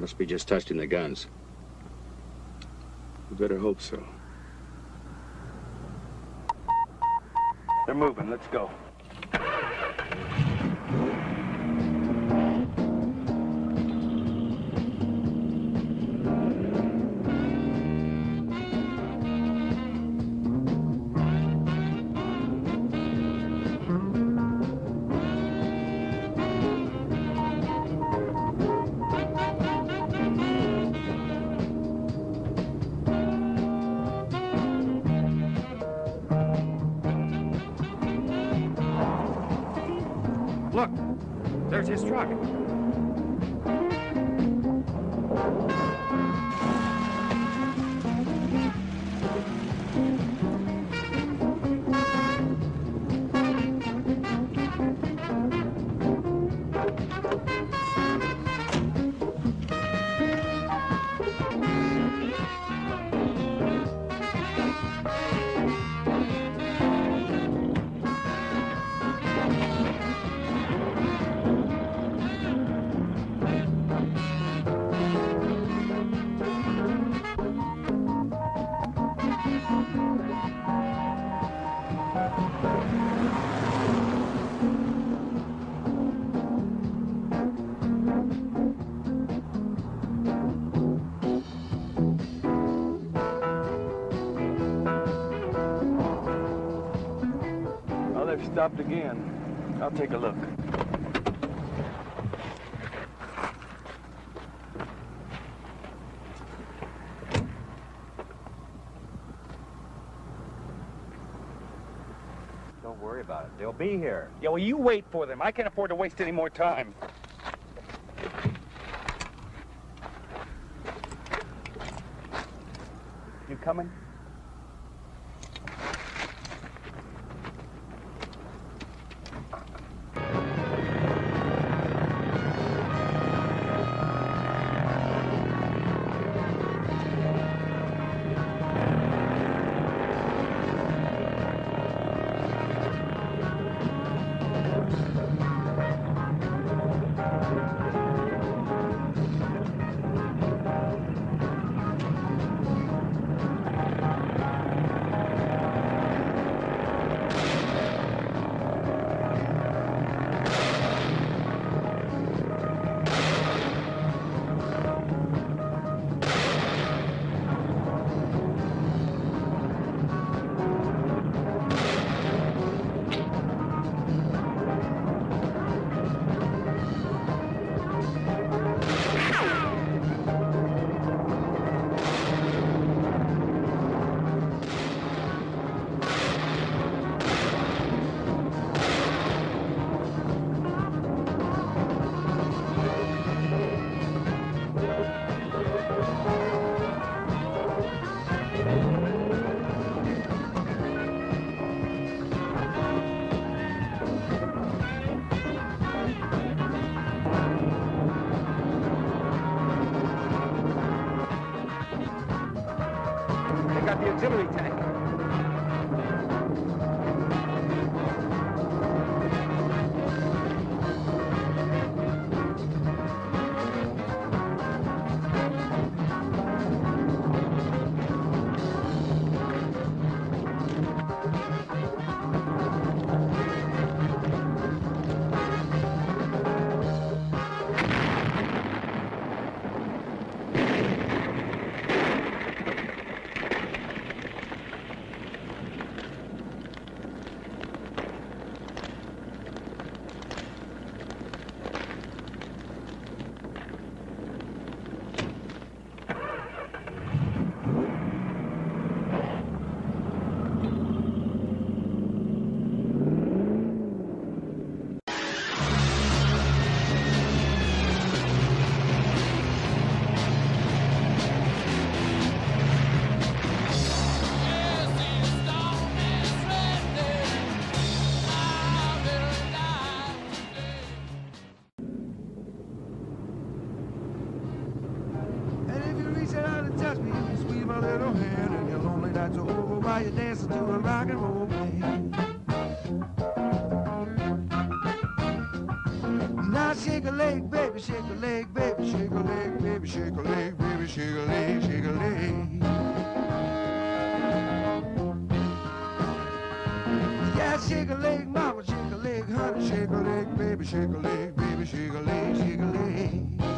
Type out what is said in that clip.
Must be just testing the guns. We better hope so. They're moving. Let's go. Look, there's his truck. They've stopped again. I'll take a look. Don't worry about it. They'll be here. Yeah, well, you wait for them. I can't afford to waste any more time. You coming? Got the auxiliary tank. while you're dancing to a rock and roll band. Now shake a leg, baby, shake a leg, baby, shake a leg, baby. baby, shake a leg, baby, shake a leg, shake a leg. Yeah, shake a leg, mama, shake a leg, honey, shake a leg, baby, shake a leg, baby, shake a leg, shake a leg.